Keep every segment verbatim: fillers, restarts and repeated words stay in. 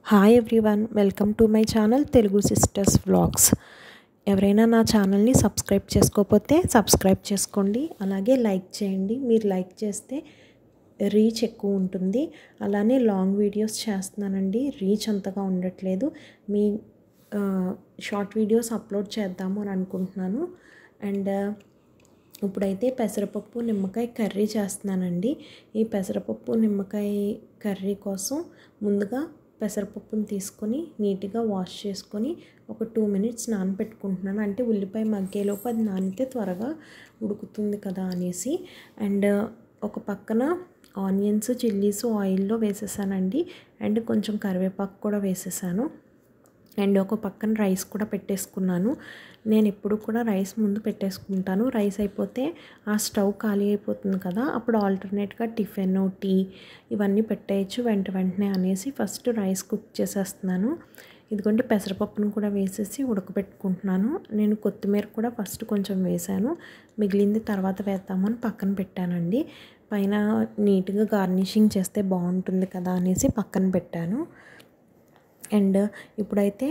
Hi everyone, welcome to my channel Telugu sisters vlogs. ఎవరైనా నా ఛానల్ని సబ్స్క్రైబ్ చేసుకోకపోతే సబ్స్క్రైబ్ చేసుకోండి, అలాగే లైక్ చేయండి. మీరు లైక్ చేస్తే రీచ్ ఎక్కువ ఉంటుంది. అలానే లాంగ్ వీడియోస్ చేస్తున్నానండి, రీచ్ అంతగా ఉండట్లేదు. మీ షార్ట్ వీడియోస్ అప్లోడ్ చేద్దాము అని అనుకుంటున్నాను. అండ్ ఇప్పుడైతే పెసరపప్పు నిమ్మకాయ కర్రీ చేస్తున్నానండి. ఈ పెసరపప్పు నిమ్మకాయ కర్రీ కోసం ముందుగా పెసరపప్పుని తీసుకొని నీట్గా వాష్ చేసుకొని ఒక టూ మినిట్స్ నానబెట్టుకుంటున్నాను. అంటే ఉల్లిపాయ మగ్గేలోపు అది నానితే త్వరగా ఉడుకుతుంది కదా అనేసి. అండ్ ఒక పక్కన ఆనియన్స్ చిల్లీస్ ఆయిల్లో వేసేసానండి. అండ్ కొంచెం కరివేపాకు కూడా వేసేసాను. అండ్ ఒక పక్కన రైస్ కూడా పెట్టేసుకున్నాను. నేను ఎప్పుడు కూడా రైస్ ముందు పెట్టేసుకుంటాను. రైస్ అయిపోతే ఆ స్టవ్ ఖాళీ అయిపోతుంది కదా, అప్పుడు ఆల్టర్నేట్గా టిఫిన్ టీ ఇవన్నీ పెట్టేయచ్చు వెంట వెంటనే అనేసి ఫస్ట్ రైస్ కుక్ చేసేస్తున్నాను. ఇదిగోండి పెసరపప్పును కూడా వేసేసి ఉడకబెట్టుకుంటున్నాను. నేను కొత్తిమీర కూడా ఫస్ట్ కొంచెం వేసాను, మిగిలింది తర్వాత వేద్దామని పక్కన పెట్టానండి. పైన నీట్గా గార్నిషింగ్ చేస్తే బాగుంటుంది కదా అనేసి పక్కన పెట్టాను. అండ్ ఇప్పుడైతే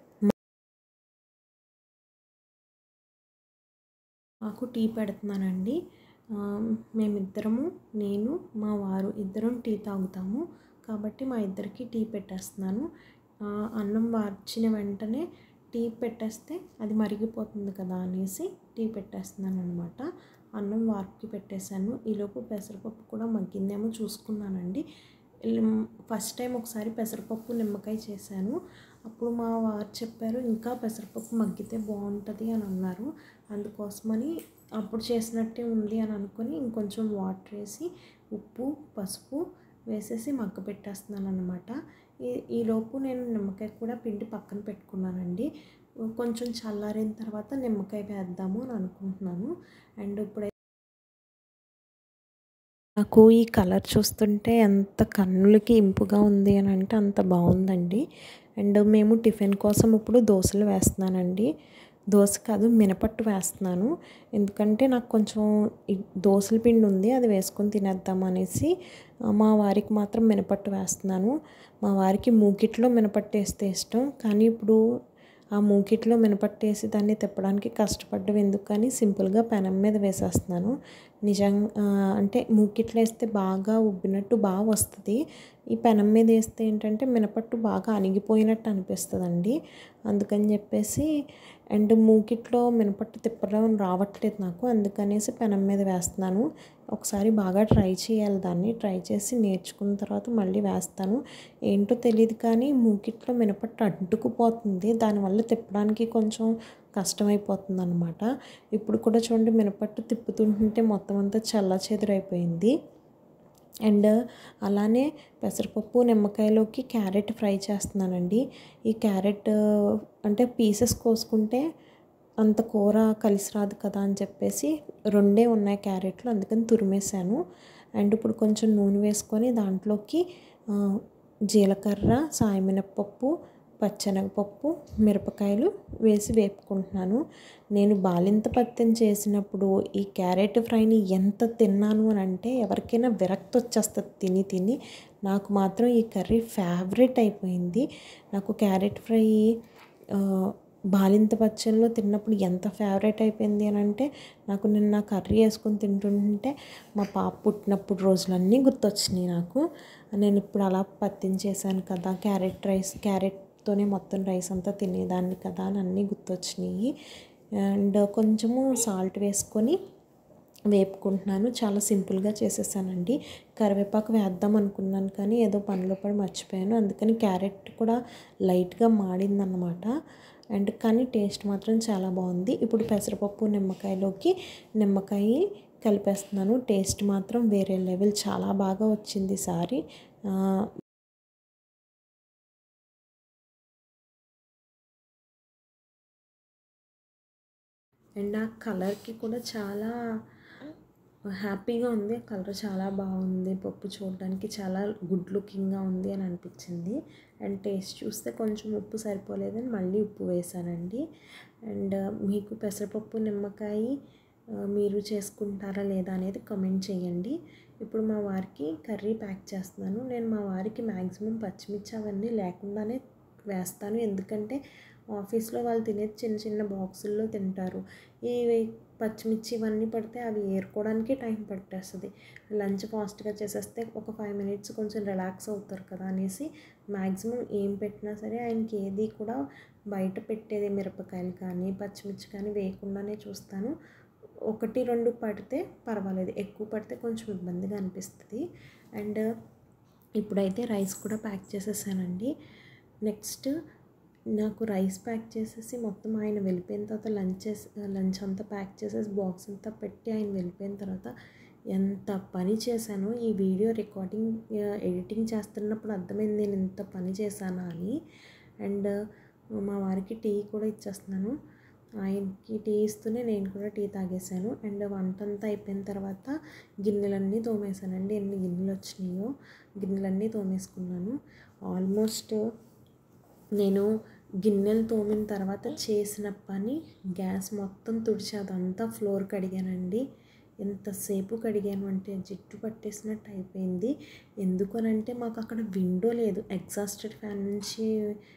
మాకు టీ పెడుతున్నానండి. మేమిద్దరము, నేను మా వారు ఇద్దరం టీ తాగుతాము కాబట్టి మా ఇద్దరికి టీ పెట్టేస్తున్నాను. అన్నం వార్చిన వెంటనే టీ పెట్టేస్తే అది మరిగిపోతుంది కదా అనేసి టీ పెట్టేస్తున్నాను అనమాట. అన్నం వార్పుకి పెట్టేశాను. ఈలోపు పెసరపప్పు కూడా మగ్గిందేమో చూసుకున్నానండి. ఫస్ట్ టైం ఒకసారి పెసరపప్పు నిమ్మకాయ చేశాను. అప్పుడు మా వారు చెప్పారు ఇంకా పెసరపప్పు మగ్గితే బాగుంటుంది అని అన్నారు. అందుకోసమని అప్పుడు చేసినట్టే ఉంది అని అనుకొని ఇంకొంచెం వాటర్ వేసి ఉప్పు పసుపు వేసేసి మగ్గ పెట్టేస్తున్నాను అనమాట. ఈ ఈలోపు నేను నిమ్మకాయ కూడా పిండి పక్కన పెట్టుకున్నానండి. కొంచెం చల్లారిన తర్వాత నిమ్మకాయ వేద్దాము అని అనుకుంటున్నాను. అండ్ ఇప్పుడు నాకు ఈ కలర్ చూస్తుంటే ఎంత కన్నులకి ఇంపుగా ఉంది అని అంటే అంత బాగుందండి. అండ్ మేము టిఫిన్ కోసం ఇప్పుడు దోశలు వేస్తున్నానండి. దోశ కాదు మినపట్టు వేస్తున్నాను. ఎందుకంటే నాకు కొంచెం దోశల పిండి ఉంది, అది వేసుకొని తినేద్దాం అనేసి. మా వారికి మాత్రం మినపట్టు వేస్తున్నాను. మా వారికి మూకిట్లో మినపట్టు వేస్తే ఇష్టం, కానీ ఇప్పుడు ఆ మూకిట్లో మినపట్టేసి దాన్ని తిప్పడానికి కష్టపడ్డం ఎందుకని సింపుల్గా పెనం మీద వేసేస్తున్నాను. నిజంగా అంటే మూకిట్లో వేస్తే బాగా ఉబ్బినట్టు బాగా వస్తుంది. ఈ పెనం మీద వేస్తే ఏంటంటే మినపట్టు బాగా అణిగిపోయినట్టు అనిపిస్తుందండి. అందుకని చెప్పేసి అండ్ మూకిట్లో మినపట్టు తిప్పడం రావట్లేదు నాకు, అందుకనేసి పెనం మీద వేస్తున్నాను. ఒకసారి బాగా ట్రై చేయాలి, దాన్ని ట్రై చేసి నేర్చుకున్న తర్వాత మళ్ళీ వేస్తాను. ఏంటో తెలియదు కానీ మూకిట్లో మినపట్టు అడ్డుకుపోతుంది, దానివల్ల తిప్పడానికి కొంచెం కష్టమైపోతుంది అనమాట. ఇప్పుడు కూడా చూడండి మినపట్టు తిప్పుతుంటే మొత్తం అంతా చల్ల చెదురైపోయింది. అండ్ అలానే పెసరపప్పు నిమ్మకాయలోకి క్యారెట్ ఫ్రై చేస్తున్నానండి. ఈ క్యారెట్ అంటే పీసెస్ కోసుకుంటే అంత కూర కలిసి రాదు కదా అని చెప్పేసి రెండే ఉన్నాయి క్యారెట్లు, అందుకని తురిమేశాను. అండ్ ఇప్పుడు కొంచెం నూనె వేసుకొని దాంట్లోకి జీలకర్ర సాయమినపప్పు పచ్చెనగపప్పు మిరపకాయలు వేసి వేపుకుంటున్నాను. నేను బాలింత పత్యం చేసినప్పుడు ఈ క్యారెట్ ఫ్రైని ఎంత తిన్నాను అని అంటే ఎవరికైనా విరక్తి వచ్చేస్తుంది తిని తిని. నాకు మాత్రం ఈ కర్రీ ఫేవరెట్ అయిపోయింది. నాకు క్యారెట్ ఫ్రై బాలింత పచ్చంలో తిన్నప్పుడు ఎంత ఫేవరెట్ అయిపోయింది అని అంటే నాకు నిన్న కర్రీ వేసుకొని తింటుంటే మా పాప పుట్టినప్పుడు రోజులన్నీ గుర్తొచ్చినాయి నాకు. నేను ఇప్పుడు అలా పత్యం చేశాను కదా, క్యారెట్ రైస్ క్యారెట్తోనే మొత్తం రైస్ అంతా తినేదాన్ని కదా అని అన్నీ గుర్తొచ్చినాయి. అండ్ కొంచెము సాల్ట్ వేసుకొని వేపుకుంటున్నాను. చాలా సింపుల్గా చేసేసానండి. కరివేపాకు వేద్దాం అనుకున్నాను కానీ ఏదో పనిలో పడి మర్చిపోయాను, అందుకని క్యారెట్ కూడా లైట్గా మాడిందన్నమాట. అండ్ కానీ టేస్ట్ మాత్రం చాలా బాగుంది. ఇప్పుడు పెసరపప్పు నిమ్మకాయలోకి నిమ్మకాయ కలిపేస్తున్నాను. టేస్ట్ మాత్రం వేరే లెవెల్, చాలా బాగా వచ్చింది ఈసారి. అండ్ ఆ కలర్కి కూడా చాలా హ్యాపీగా ఉంది. కలర్ చాలా బాగుంది, పప్పు చూడడానికి చాలా గుడ్ లుకింగ్గా ఉంది అని అనిపించింది. అండ్ టేస్ట్ చూస్తే కొంచెం ఉప్పు సరిపోలేదని మళ్ళీ ఉప్పు వేసానండి. అండ్ మీకు పెసరపప్పు నిమ్మకాయ మీరు చేసుకుంటారా లేదా అనేది కామెంట్ చేయండి. ఇప్పుడు మా వారికి కర్రీ ప్యాక్ చేస్తున్నాను. నేను మా వారికి మ్యాక్సిమం పచ్చిమిర్చి అవన్నీ లేకుండానే వేస్తాను. ఎందుకంటే ఆఫీస్లో వాళ్ళు తినేది చిన్న చిన్న బాక్సుల్లో తింటారు. ఈ పచ్చిమిర్చి ఇవన్నీ పడితే అవి ఏరుకోవడానికి టైం పట్టేస్తుంది. లంచ్ ఫాస్ట్గా చేసేస్తే ఒక ఫైవ్ మినిట్స్ కొంచెం రిలాక్స్ అవుతారు కదా అనేసి మ్యాక్సిమం ఏం పెట్టినా సరే ఆయనకి ఏది కూడా బయట పెట్టేది మిరపకాయలు కానీ పచ్చిమిర్చి కానీ వేయకుండానే చూస్తాను. ఒకటి రెండు పడితే పర్వాలేదు, ఎక్కువ పడితే కొంచెం ఇబ్బందిగా అనిపిస్తుంది. అండ్ ఇప్పుడైతే రైస్ కూడా ప్యాక్ చేసేసానండి. నెక్స్ట్ నాకు రైస్ ప్యాక్ చేసేసి మొత్తం ఆయన వెళ్ళిపోయిన తర్వాత లంచ్ చేసి లంచ్ అంతా ప్యాక్ చేసేసి బాక్స్ అంతా పెట్టి ఆయన వెళ్ళిపోయిన తర్వాత ఎంత పని చేశానో ఈ వీడియో రికార్డింగ్ ఎడిటింగ్ చేస్తున్నప్పుడు అర్థమైంది నేను ఇంత పని చేశానా అని. అండ్ మా వారికి టీ కూడా ఇచ్చేస్తున్నాను. ఆయనకి టీ ఇస్తూనే నేను కూడా టీ తాగేసాను. అండ్ వంట అంతా అయిపోయిన తర్వాత గిన్నెలన్నీ తోమేసానండి. ఎన్ని గిన్నెలు వచ్చినాయో గిన్నెలన్నీ తోమేసుకున్నాను. ఆల్మోస్ట్ నేను గిన్నెలు తోమిన తర్వాత చేసిన పని గ్యాస్ మొత్తం తుడిచి అదంతా ఫ్లోర్ కడిగానండి. ఎంతసేపు కడిగాను అంటే జిడ్డు పట్టేసినట్టు అయిపోయింది. ఎందుకనంటే మాకు అక్కడ విండో లేదు, ఎగ్జాస్టెడ్ ఫ్యాన్ నుంచి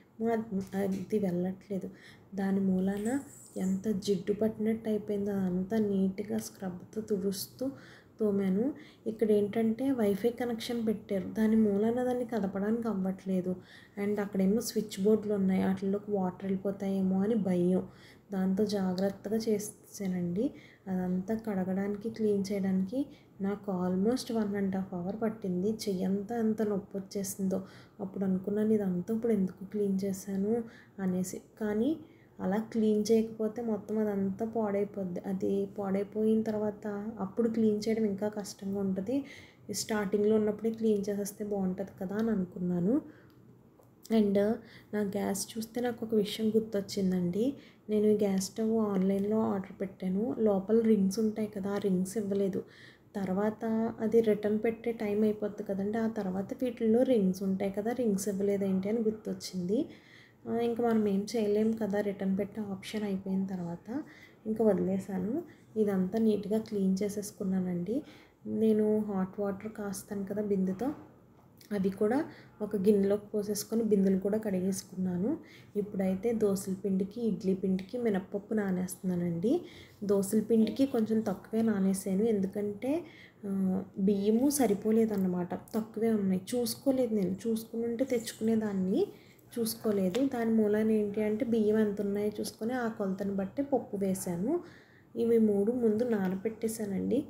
అది వెళ్ళట్లేదు. దాని మూలాన ఎంత జిడ్డు పట్టినట్టు అయిపోయిందో అదంతా నీట్గా స్క్రబ్తో తుడుస్తూ తోమాను. ఇక్కడ ఏంటంటే వైఫై కనెక్షన్ పెట్టారు, దాని మూలాన దాన్ని కదపడానికి అవ్వట్లేదు. అండ్ అక్కడేమో స్విచ్ బోర్డులు ఉన్నాయి, వాటిల్లోకి వాటర్ వెళ్ళిపోతాయేమో అని భయం. దాంతో జాగ్రత్తగా చేసానండి. అదంతా కడగడానికి క్లీన్ చేయడానికి నాకు almost one and half hour పట్టింది. చెయ్యంతా ఎంత నొప్పి వచ్చేసిందో అప్పుడు అనుకున్నాను ఇదంతా ఇప్పుడు ఎందుకు క్లీన్ చేశాను అనేసి. కానీ అలా క్లీన్ చేయకపోతే మొత్తం అదంతా పాడైపోద్ది. అది పాడైపోయిన తర్వాత అప్పుడు క్లీన్ చేయడం ఇంకా కష్టంగా ఉంటుంది. స్టార్టింగ్లో ఉన్నప్పుడే క్లీన్ చేసేస్తే బాగుంటుంది కదా అని అనుకున్నాను. అండ్ నా గ్యాస్ చూస్తే నాకు ఒక విషయం గుర్తొచ్చిందండి. నేను ఈ గ్యాస్ స్టవ్ ఆన్లైన్లో ఆర్డర్ పెట్టాను. లోపల రింగ్స్ ఉంటాయి కదా, ఆ రింగ్స్ ఇవ్వలేదు. తర్వాత అది రిటర్న్ పెట్టే టైం అయిపోద్ది కదండి, ఆ తర్వాత వీటిల్లో రింగ్స్ ఉంటాయి కదా, రింగ్స్ ఇవ్వలేదు ఏంటి అని గుర్తొచ్చింది. ఇంకా మనం ఏం చేయలేం కదా, రిటర్న్ పెట్టే ఆప్షన్ అయిపోయిన తర్వాత ఇంకా వదిలేసాను. ఇదంతా నీట్గా క్లీన్ చేసేసుకున్నానండి. నేను హాట్ వాటర్ కాస్తాను కదా బిందెతో, అవి కూడా ఒక గిన్నెలోకి పోసేసుకొని బిందెలు కూడా కడిగేసుకున్నాను. ఇప్పుడైతే దోసల పిండికి ఇడ్లీ పిండికి మినప్పప్పు నానేస్తున్నానండి. దోసల పిండికి కొంచెం తక్కువే నానేసాను, ఎందుకంటే బియ్యము సరిపోలేదన్నమాట, తక్కువే ఉన్నాయి. చూసుకోలేదు, నేను చూసుకుని ఉంటే తెచ్చుకునేదాన్ని, చూసుకోలేదు. దాని మూలాన ఏంటి అంటే బియ్యం ఎంత ఉన్నాయో చూసుకొని ఆ కొలతను బట్టి పప్పు వేసాను. ఇవి మూడు ముందు నానబెట్టేశానండి.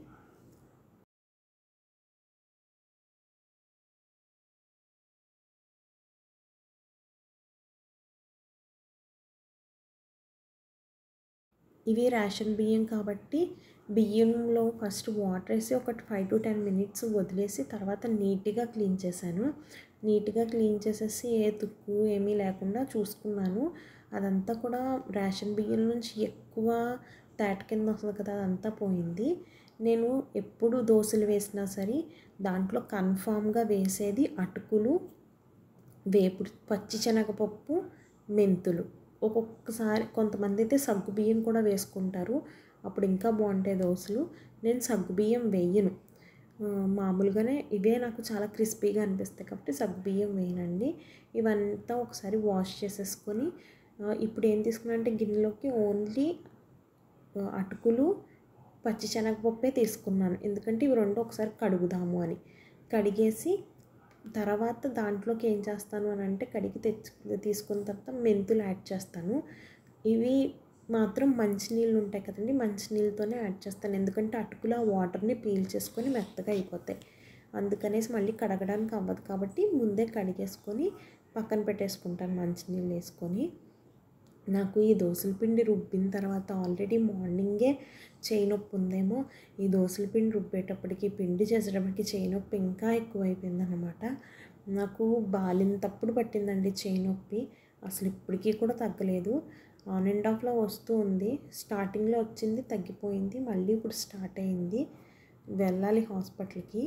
ఇవి రేషన్ బియ్యం కాబట్టి బియ్యంలో ఫస్ట్ వాటర్ వేసి ఒక ఫైవ్ టు టెన్ మినిట్స్ వదిలేసి తర్వాత నీట్గా క్లీన్ చేశాను. నీట్గా క్లీన్ చేసేసి ఏ తుక్కు ఏమీ లేకుండా చూసుకున్నాను. అదంతా కూడా రేషన్ బియ్యం నుంచి ఎక్కువ తేట కింద వస్తుంది కదా, అదంతా పోయింది. నేను ఎప్పుడు దోశలు వేసినా సరే దాంట్లో కన్ఫామ్గా వేసేది అటుకులు, వేపుడు పచ్చి శనగపప్పు, మెంతులు. ఒక్కొక్కసారి కొంతమంది అయితే సగ్గు బియ్యం కూడా వేసుకుంటారు, అప్పుడు ఇంకా బాగుంటాయి దోశలు. నేను సగ్గు బియ్యం వేయను, మామూలుగానే ఇవే నాకు చాలా క్రిస్పీగా అనిపిస్తాయి కాబట్టి సగ్గు బియ్యం వేయనండి. ఇవంతా ఒకసారి వాష్ చేసేసుకొని ఇప్పుడు ఏం తీసుకున్నా అంటే గిన్నెలోకి ఓన్లీ అటుకులు, పచ్చి శనగపప్పే తీసుకున్నాను, ఎందుకంటే ఇవి రెండు ఒకసారి కడుగుదాము అని. కడిగేసి తర్వాత దాంట్లోకి ఏం చేస్తాను అని అంటే కడిగి తెచ్చు తీసుకున్న తర్వాత మెంతులు యాడ్ చేస్తాను. ఇవి మాత్రం మంచినీళ్ళు ఉంటాయి కదండి, మంచినీళ్ళతోనే యాడ్ చేస్తాను, ఎందుకంటే అటుకులు ఆ వాటర్ని పీల్చేసుకొని మెత్తగా అయిపోతాయి. అందుకనేసి మళ్ళీ కడగడానికి అవ్వదు కాబట్టి ముందే కడిగేసుకొని పక్కన పెట్టేసుకుంటాను మంచినీళ్ళు వేసుకొని. నాకు ఈ దోసల పిండి రుబ్బిన తర్వాత ఆల్రెడీ మార్నింగే చేయి నొప్పి ఉందేమో, ఈ దోసల పిండి రుబ్బేటప్పటికి పిండి చేసేటప్పటికి చేయి నొప్పి ఇంకా ఎక్కువైపోయింది అనమాట. నాకు బాలింతప్పుడు పట్టిందండి చేయి నొప్పి, అసలు ఇప్పటికీ కూడా తగ్గలేదు. ఆన్ అండ్ ఆఫ్లో వస్తూ ఉంది, స్టార్టింగ్లో వచ్చింది తగ్గిపోయింది, మళ్ళీ ఇప్పుడు స్టార్ట్ అయింది, వెళ్ళాలి హాస్పిటల్కి.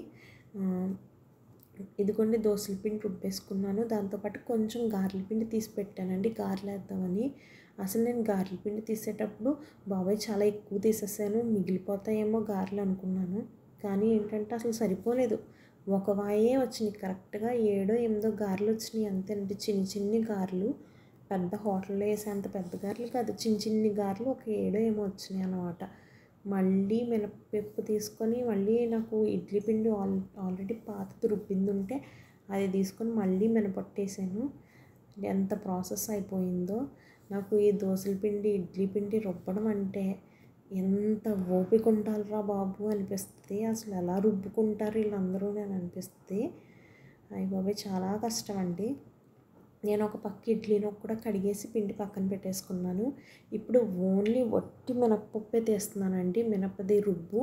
ఇదిగోండి దోసల పిండి రుబ్బేసుకున్నాను. దాంతోపాటు కొంచెం గారెల పిండి తీసి పెట్టానండి గారెలు వేద్దామని. అసలు నేను గారెల పిండి తీసేటప్పుడు బాబాయ్ చాలా ఎక్కువ తీసేసాను, మిగిలిపోతాయేమో గారెలు అనుకున్నాను, కానీ ఏంటంటే అసలు సరిపోలేదు. ఒక వాయే వచ్చినాయి, కరెక్ట్గా ఏడో ఎనిమిదో గారెలు వచ్చినాయి అంతేనండి. చిన్ని చిన్ని గారెలు, పెద్ద హోటల్లో వేసేంత పెద్ద గారెలు కాదు, చిన్ని చిన్ని గారెలు ఒక ఏడో ఏమో వచ్చినాయి అన్నమాట. మళ్ళీ మినపప్పు తీసుకొని మళ్ళీ నాకు ఇడ్లీ పిండి ఆల్ ఆల్రెడీ పాతది రుబ్బింది ఉంటే అది తీసుకొని మళ్ళీ మినపట్టేసాను. ఎంత ప్రాసెస్ అయిపోయిందో. నాకు ఈ దోసల పిండి ఇడ్లీ పిండి రుబ్బడం అంటే ఎంత ఓపిక ఉండాలిరా బాబు అనిపిస్తుంది. అసలు ఎలా రుబ్బుకుంటారు వీళ్ళందరూ అని అనిపిస్తుంది. అయ్య బాబోయ్ చాలా కష్టం అండి. నేను ఒక పక్క ఇడ్లీలో కూడా కడిగేసి పిండి పక్కన పెట్టేసుకున్నాను. ఇప్పుడు ఓన్లీ వట్టి మినప్పప్పే తీస్తున్నానండి, మినపది రుబ్బు.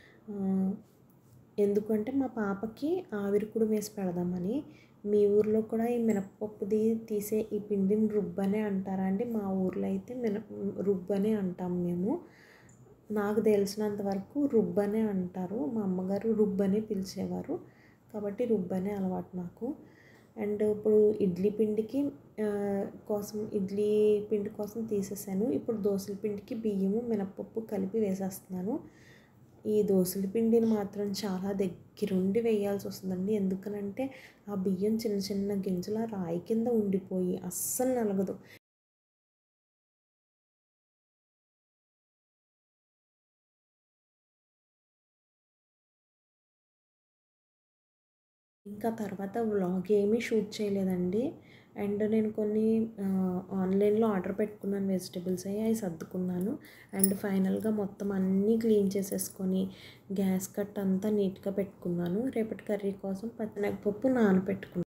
ఎందుకంటే మా పాపకి ఆవిరికుడు వేసి పెడదామని. మీ ఊర్లో కూడా ఈ మినప్పప్పుది తీసే ఈ పిండిని రుబ్బనే అంటారా అండి? మా ఊర్లో అయితే మిన రుబ్బనే అంటాం మేము. నాకు తెలిసినంత వరకు రుబ్బనే అంటారు. మా అమ్మగారు రుబ్బనే పిలిచేవారు కాబట్టి రుబ్బనే అలవాటు నాకు. అండ్ ఇప్పుడు ఇడ్లీ పిండికి కోసం ఇడ్లీ పిండి కోసం తీసేసాను. ఇప్పుడు దోసల పిండికి బియ్యము మినపప్పు కలిపి వేసేస్తున్నాను. ఈ దోసల పిండిని మాత్రం చాలా దగ్గరుండి వేయాల్సి వస్తుందండి. ఎందుకనంటే ఆ బియ్యం చిన్న చిన్న గింజల రాయి కింద ఉండిపోయి అస్సలు నలగదు. ఇంకా తర్వాత వ్లాగ్ ఏమీ షూట్ చేయలేదండి. అండ్ నేను కొన్ని ఆన్లైన్లో ఆర్డర్ పెట్టుకున్నాను వెజిటబుల్స్ అవి అవి సర్దుకున్నాను. అండ్ ఫైనల్గా మొత్తం అన్నీ క్లీన్ చేసేసుకొని గ్యాస్ కట్ అంతా నీట్గా పెట్టుకున్నాను. రేపటి కర్రీ కోసం పచ్చెనగపప్పు నానబెట్టుకున్నాను.